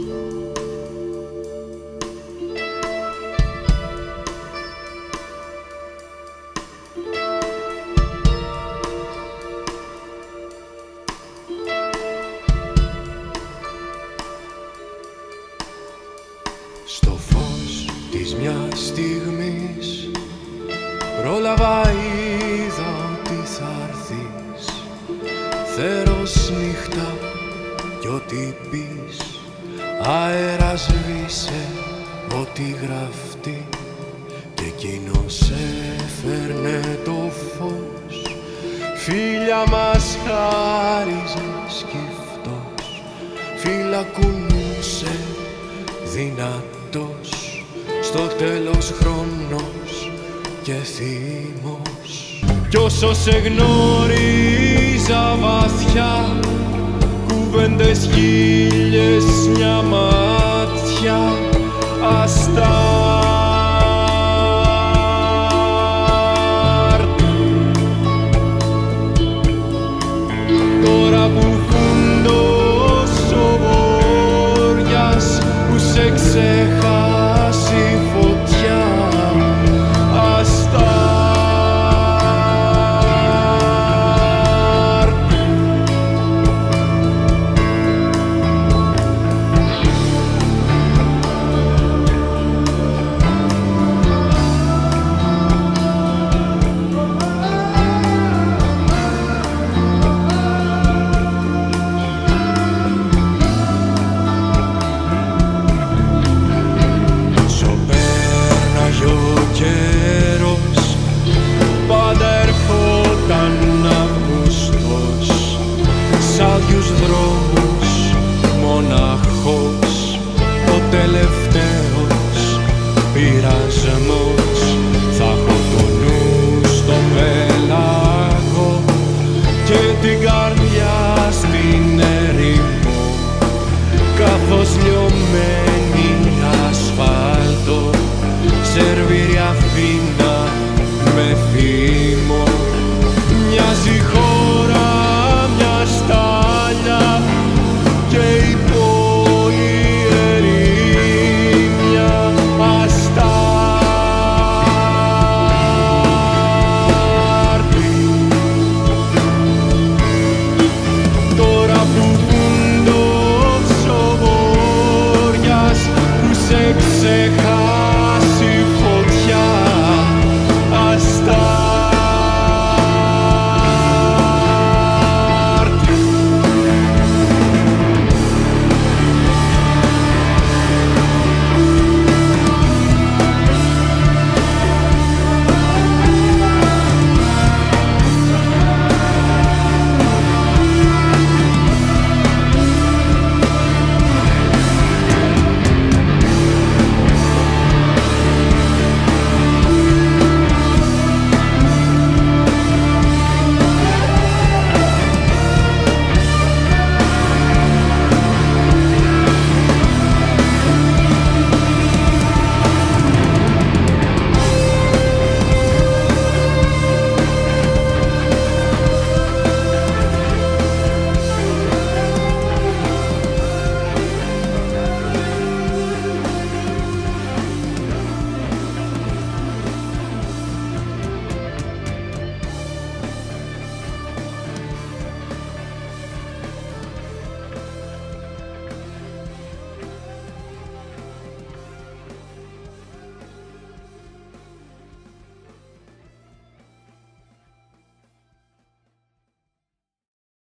Στο φως της μιας στιγμής πρόλαβα, είδα ότι θα έρθεις. Θέρος νύχτα κι ό,τι πεις, αέρα σβήσε ό,τι γραφτεί. Κι εκείνος έφερνε το φως, φίλια μας χάριζε σκυφτός. Φυλακουνούσε δυνατός, στο τέλος χρόνος και θύμος. Κι όσο σε γνώριζα βαθιά, κουβέντες χίλιες